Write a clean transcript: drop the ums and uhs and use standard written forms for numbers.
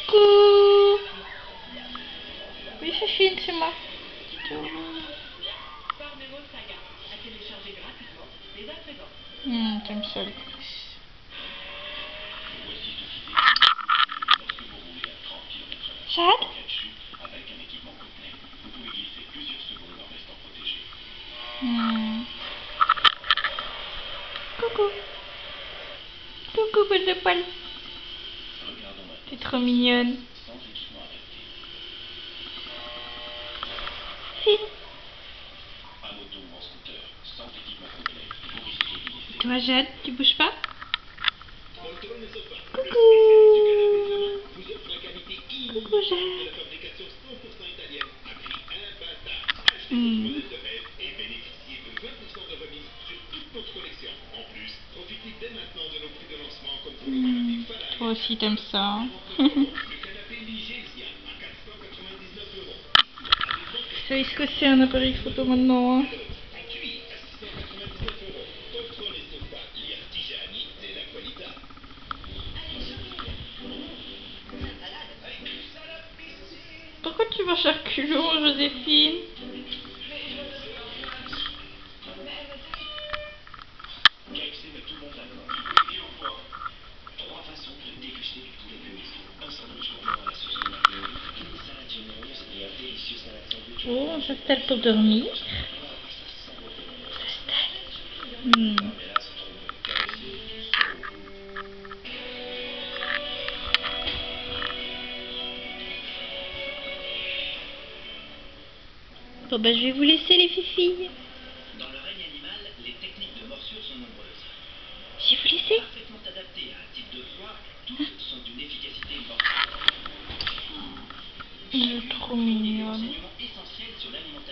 Coucou. Oui, Fifine, c'est moi. T'aimes ça les coulisses. Chad? Coucou. Coucou, boule de poil. T'es trop mignonne. Fine. Et toi, Jade, tu bouges pas? Coucou. Coucou, Jade. Toi aussi t'aimes ça, hein? Tu sais ce que c'est un appareil photo maintenant, hein? Pourquoi tu vas chez culot, Joséphine? Oh, on s'installe pour dormir. Bon bah je vais vous laisser les filles. Dans le règne animal, les techniques de morsure sont nombreuses. Je vais vous laisser. Parfaitement adaptées à un type de proie, toutes sont d'une efficacité mortelle. Il est trop mignon. Des renseignements essentiels sur l'alimentation.